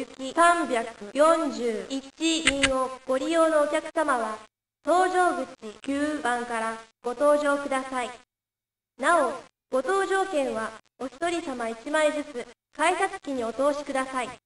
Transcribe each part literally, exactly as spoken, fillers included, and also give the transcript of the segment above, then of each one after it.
行きさんびゃくよんじゅういち便をご利用のお客様は、搭乗口きゅうばんからご搭乗ください。なお、ご搭乗券はお一人様いちまいずつ改札機にお通しください。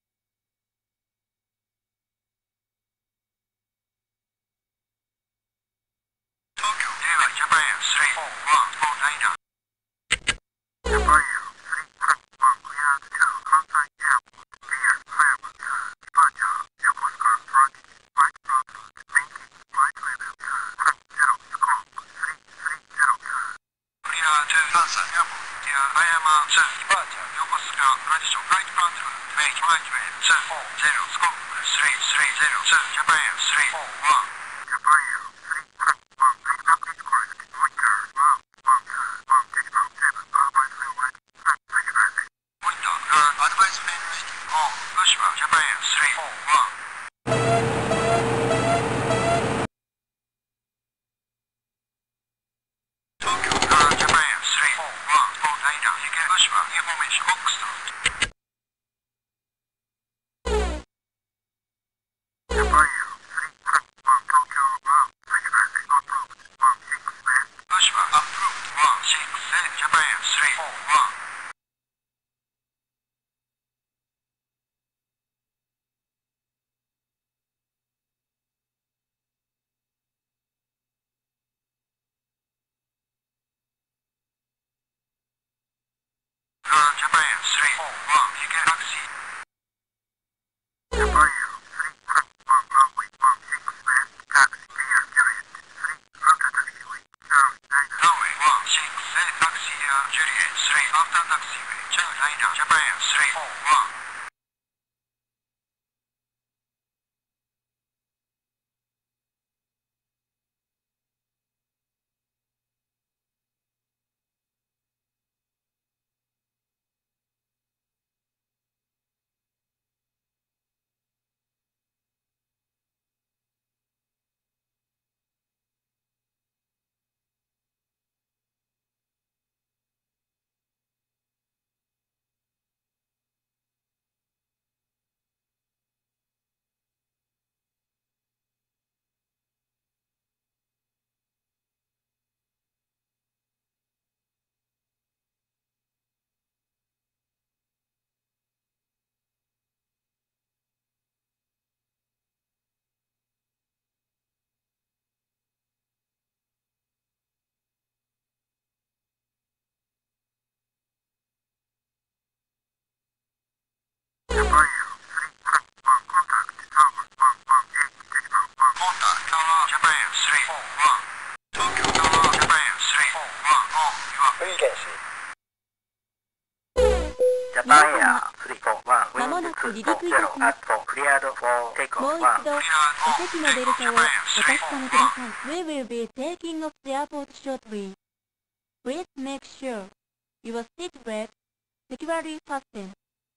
まもなく離陸いたします。もう一度、お席のベルトをお確かめください。We will be taking off the airport shortly. Please make sure your seat belt securely fastened.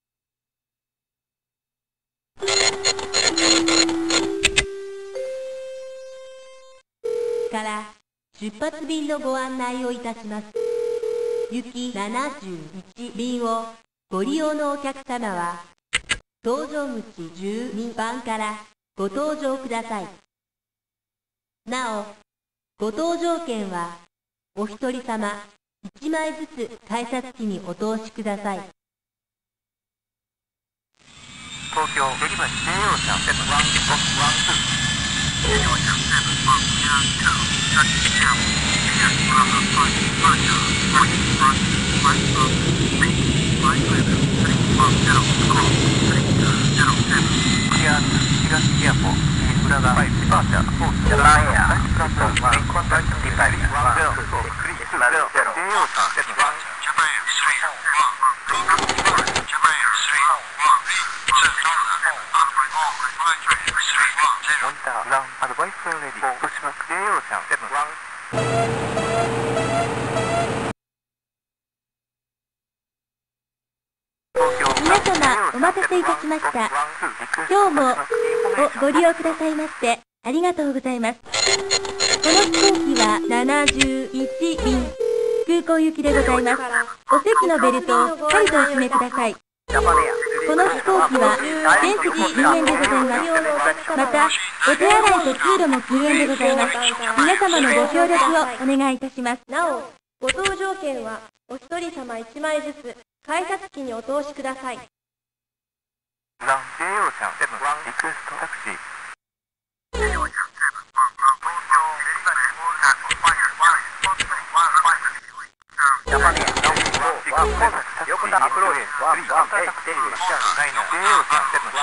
から出発便のご案内をいたします。行きななじゅういち便をご利用のお客様は、搭乗口じゅうにばんからご搭乗ください。なお、ご搭乗券はお一人様いちまいずつ改札機にお通しください。 東京デリバリー西洋車セブンワンワンツー西洋車セブンワンツータッチダウンエアーバーファイブバージャーファイブバーファイブバーメインファイブレベルスリーワンゼロスコースリーツーゼロセブンクリア東エアポート浦賀ファイブバージャーフォースジャパンエアプラスワンメインコンタクトディファイブワンゼロクリスマルゼロ西洋車セブンワンジャパンエアスリーワンジャパンエアスリーワンモニターランアドバイスレディ豊島区西洋車セブンワン皆様お待たせいたしました。今日もおご利用くださいましてありがとうございます。この飛行機はななじゅういち便空港行きでございます。お席のベルトをしっかりとお締めください。 ジャパンエアこの飛行機は全席禁煙でございます。また、お手洗いと通路も禁煙でございます。皆様のご協力をお願いいたします。 なお、ご搭乗券はお一人様いちまいずつ改札機にお通しください。 ザ・京葉車セブンリクエストタクシー。ジャパネー横田アプローチワンワンエイト京葉車セブン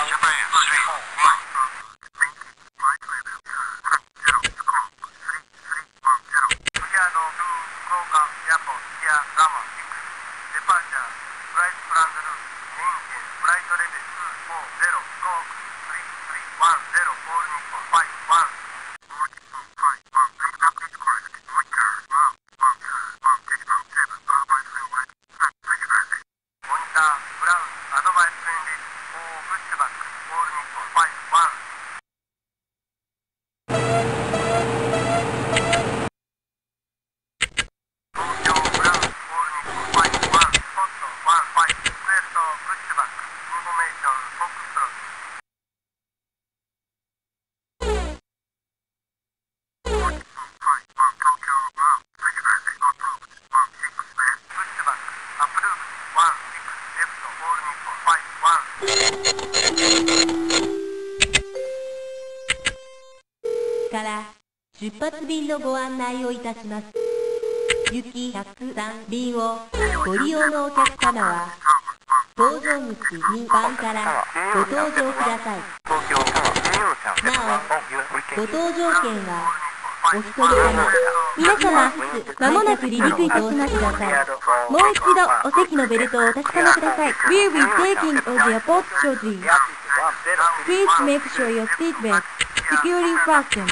から出発便のご案内をいたします。行きひゃくさん便をご利用のお客様は、搭乗口にばんからご搭乗ください。なお、ご搭乗券はお一人様。皆様、まもなく離陸いたしますください。もう一度お席のベルトをお確かめください。We will be taking of the airport shortly. Please make sure your seat belt securely fastened.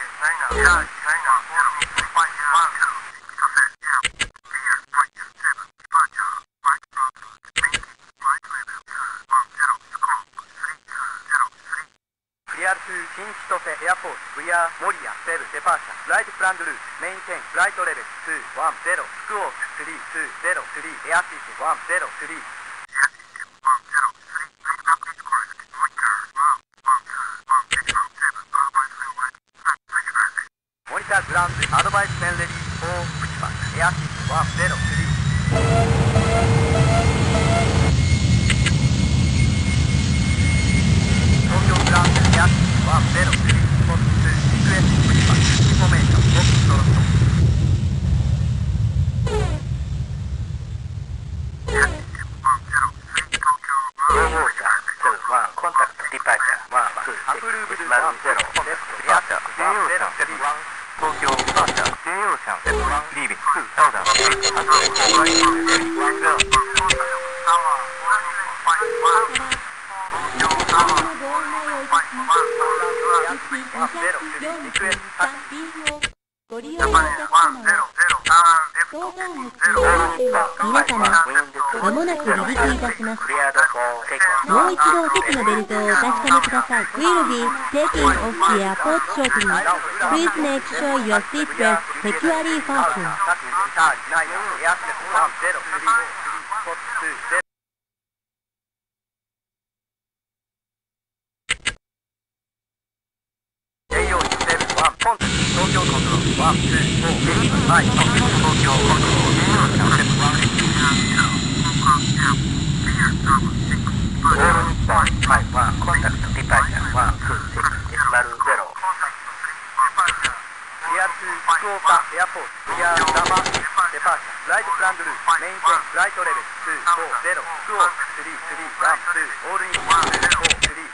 新千歳エアポート We are 守谷セブンデパーチャーフライトプランドルーメインテンフライトレベルにいちゼロ福岡さんにゼロさんエアシステムいちゼロさんモニターグラウンドアドバイスペンレディーフォープチバックエアシステムいちゼロさん東京グラウンドエアシステムワンゼロスリーポッツリクエストプリパスインフォメーションボックストロット京葉車セブンワンコンタクトディパーチャーワンツーアプルーブルワンゼロレフトリアーチャー京葉車セブンワン東京ディパーチャー京葉車セブンワンリービングツーサウザンエイトハンドレッドワンゼロワンゼロご利用のお客様は、搭乗口皆様、まもなく離陸いたします。もう一度お席のベルトをお確かめください。We'll be taking off the airport shortly. Please make sure your seat belt securely fastened. 東京コントロールワン、ツー、フォー、はい、東京コントロールワン、セブン、ワン、オール日本、はい、ワン、コンタクト、ディパーチャー、ワン、ツー、シックス、いちゼロ、リアルツー、福岡、エアポート、リアルダマ、デパーチャー、フライトプランドルー、メインテン、フライトレベル、ツー、フォー、ゼロ、福岡、スリー、スリー、ワン、ツー、オール日本、フォー、スリー、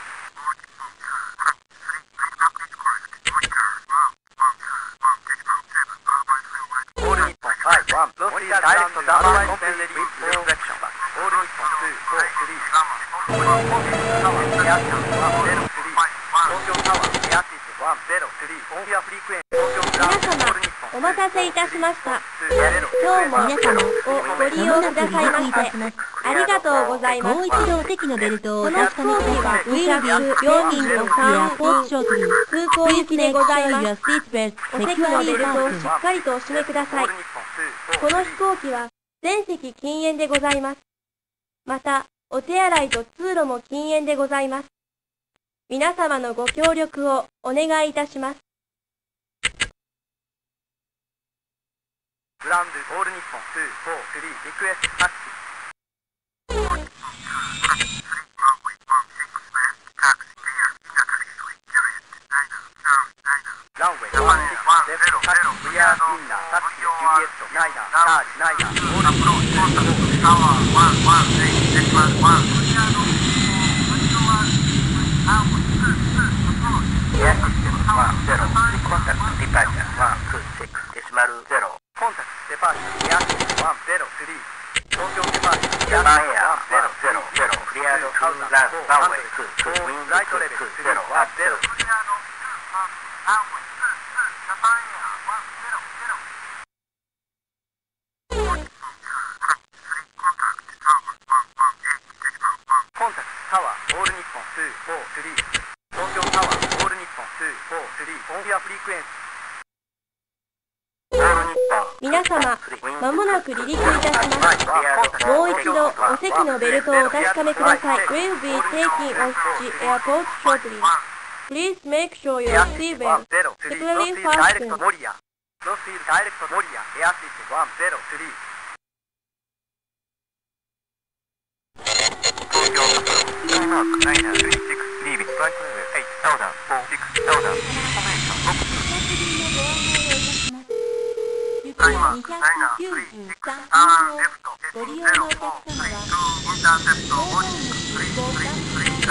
ワン、ロスダイレクトダーバイスペンレディーフレクションバックオール日本ツー、フォー、スリー本日タワーエアシスワン、ゼロ、スリー東京タワーエアシスワン、ゼロ、スリーオンフィアフリークエン東京グラウンドオール日本お待たせいたしました。今日も皆様をご利用くださいましてありがとうございます。 もう一度お席のベルトをおこの飛確かめ行機はください。 にひゃくよにんとさんにん空港行きでございます。お席のベルトをしっかりとお締めください。この飛行機は全席禁煙でございます。また、 お手洗いと通路も禁煙でございます。皆様のご協力をお願いいたします。 グランドオール日本に、よん、さんリクエストタクシー。ランウェイワンシックスレフトタクシークリアインナータクシージュリエットナイナーチャージナイナーオールアプローチコンタクトタワーワンワンエイトデシマルワンクリアのエアシステムワンゼロコンタクトディパーチャーワンツーシックスデシマルゼロコンタクトデパーチャーエアシステムワンゼロスリー東京デパーチャージャパンエアゼロゼロゼロクリアのランランウェイツーツーウィンライトレベルゼロワンゼロクリアのランウェイジャパンエアワンゼロゼロコンタクトタワーオール日本に、よん、さん東京タワーオール日本に、よん、さんコンビアフリークエンス皆様、まもなく離陸いたします。もう一度お席のベルトをお確かめください。Will be taking off the airport shortly. Please make sure your seatbelt securely fastened. ロスフィールダイレクトモリアエアシステムワンゼロスリー東京スカイマークナイナースリーシックスリービットライトレベルエイトサウダーフォーシックスサウダーインフォメーションロック行きはにひゃくきゅうじゅうさん便をご利用のお客様は、東京にごかん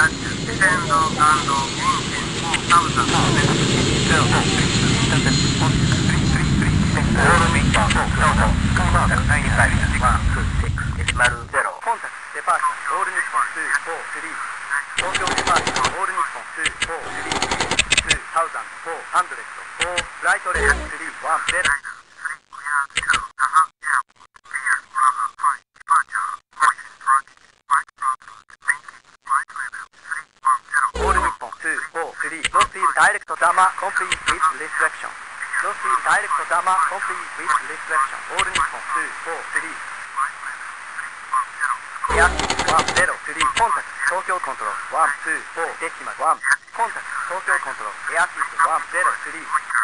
コンタクトデパーチャーオール日本に、よん、さん東京デパーチャーオール日本に、よん、さんにフォーハンドレットフォーフライトレベルスリーワンゼロオール日本に、よん、さんロスフィールダイレクトダマコンプリートウィズリストレクションロスフィールダイレクトダマコンプリートウィズリストレクションオール日本に、よん、さんエアシステムワンゼロスリーコンタクト東京コントロールワンツーフォーデシマルワンコンタクト東京コントロールエアシステムワンゼロスリー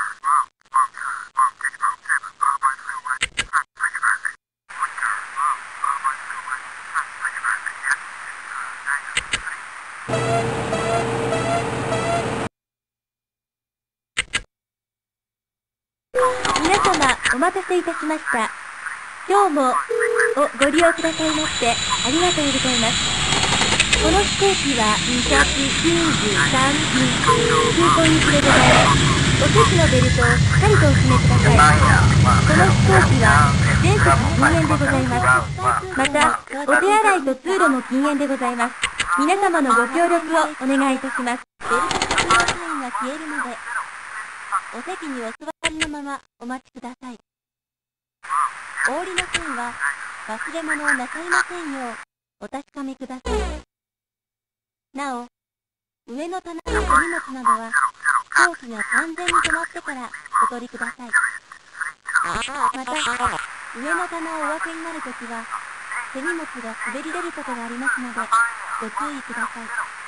皆様、お待たせいたしました。今日もおご利用くださいましてありがとうございます。この飛行機はにひゃくきゅうじゅうさんびん空港行きでございます。お席のベルトをしっかりとお締めください。この飛行機は全席禁煙でございます。また、お手洗いと通路も禁煙でございます。皆様のご協力をお願いいたします。 ベルト付きのサインが消えるので、お席にお座りのままお待ちください。お降りの際は忘れ物をなさいませんようお確かめください。なお、上の棚のお荷物などは飛行機が完全に止まってからお取りください。また、上の棚をお分けになるときは手荷物が滑り出ることがありますのでご注意ください。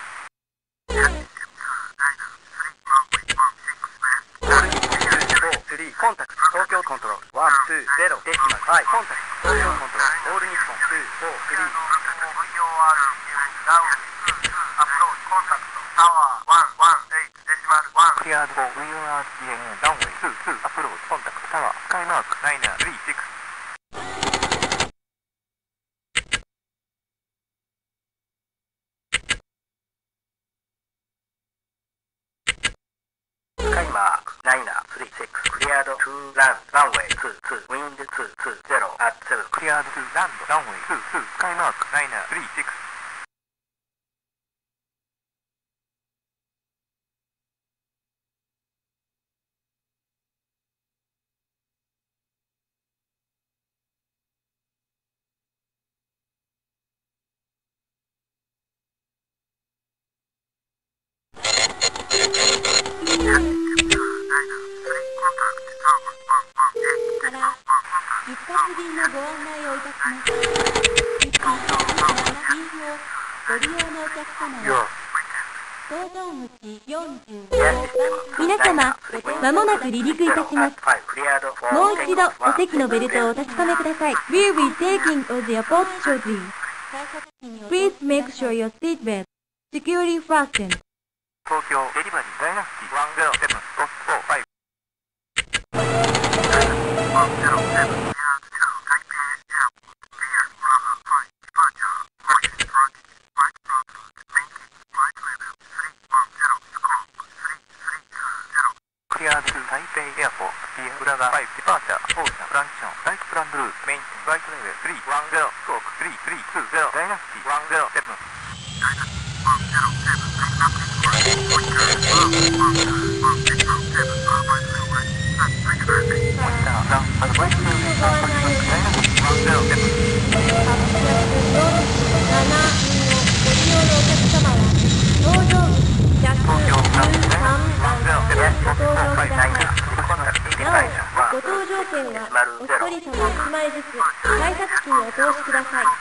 コンタクト東京コントロールワンツーゼロデシマルファイコンタクト東京コントロールオール日本に、よん、さんブイオーアール ダウンツーアプローチコンタクトタワーワンワンエイトデシマルワンクリアード ブイオーアール ディーエヌ ランウェイツーツーアプローチコンタクトタワースカイマークナイナースリーシックススカイマークナイナースリーシックスクリアードツーランランウェイツーツーウィンドツーツーゼロアッセブクリアードツーランドランウェイツーツースカイマークナイナースリーシックスから出発便のご案内をいたします。出発便をご利用のお客様 Your は搭乗口よんじゅう guest 皆様、まもなく離陸いたします。 five cleared for もう一度 takeoff. お席のベルトをお確かめください。We'll be taking on the airport shortly. Please make sure your seat belt securely fastened. 東京デリバリーダイナスティワンゼロセブンロスフォーファイブワンゼロセブンクリアーズ台北エアポートビア浦賀ファイブデパーチャーオーシャンフランチョンライフプランブルーメインテンフライトレベルスリーワンゼロスコークスリースリーツーゼロダイナスティワンゼロセブンご搭乗券はお一人様いちまいずつ改札機にお通しください。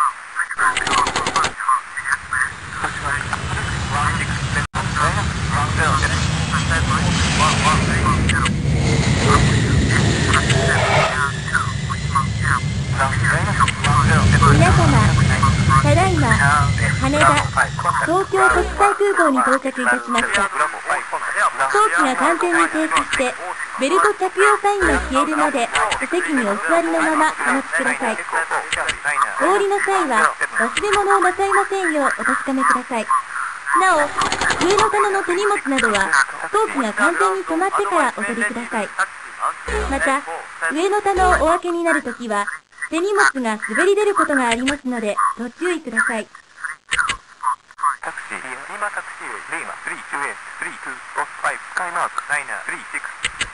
皆様、ただいま羽田、東京国際空港に到着いたしました。装置が完全に停止してベルト着用サインが消えるまでお席にお座りのままお待ちください。お降りの際は忘れ物をなさいませんようお確かめください。なお、上の棚の手荷物などは装置が完全に止まってからお取りください。また、上の棚をお開けになるときは手荷物が滑り出ることがありますのでご注意ください。 タクシー、今タクシーウェイ、レイマ、スリーツーエー、スリーツー、ロスファイブ、スカイマーク、ナイナー、スリーシックス。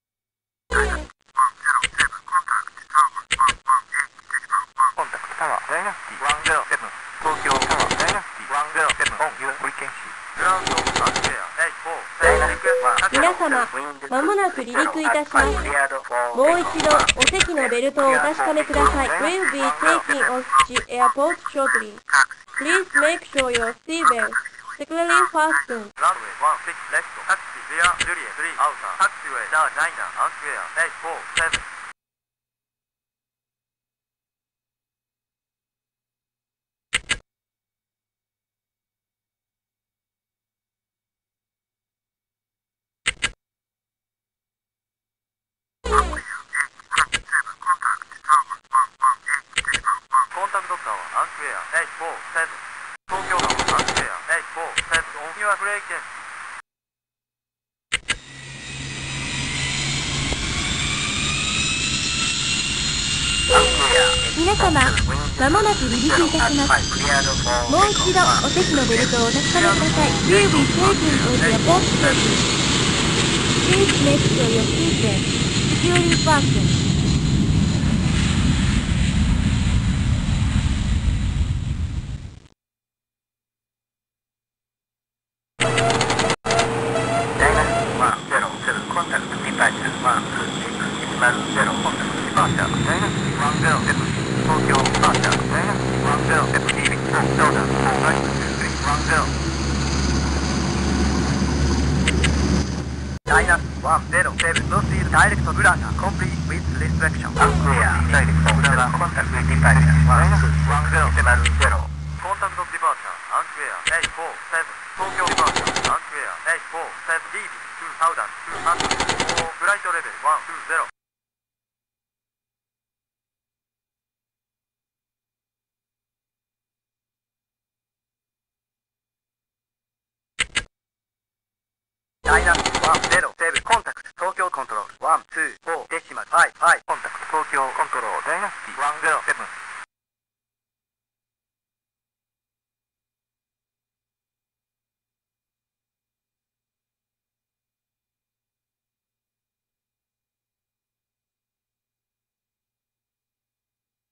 コンタクトタワー、ダイナスティワンゼロセブン、東京タワー、ダイナスティワンゼロセブン、オン、ユア、フリケンシー。グラウンド、アンスェア、ダイフォー、ダイナリック、 皆様、まもなく離陸いたします。もう一度お席のベルトをお確かめください。We'll be taking off the airport shortly. Please make sure your seat belt securely fastened. ランウェイワンシックスレフト、タクシー、レア、ジュリエ、スリーアウター、タクシーウェイ、ダー、ダイナー、アンスウェア、ダイフォー、セブン。コンタクトタワー、アンスウェア、ダイフォー、セブン。東京タワー、アンスウェア、ダイフォー、セブン、オン、ユア、フレイケンシー。 皆様、まもなく離陸いたします。もう一度お席のベルトをお確かめください。We'll be taking on the airport shortly. Please make sure your seat belt securely fastened. ダイナスワンゼロセブン、Proceed direct to Uraga, complete with restriction. Unclear, direct to Uraga, contact with departure, one two one zero seven zero. Contact of departure, unclear, eight four seven. Tokyo departure, unclear, eight four seven. Leaving two thousand two hundred four, flight level one two zero. ダイナスワンゼロセブン、コンタクト東京コントロールワンツーフォーデシマルファイブファイブ、コンタクト東京コントロールダイナスティワンゼロセブン。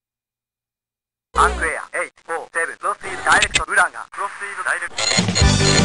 アンクエアエイトフォーセブン、プロシードダイレクトウランガ、プロシードダイレクト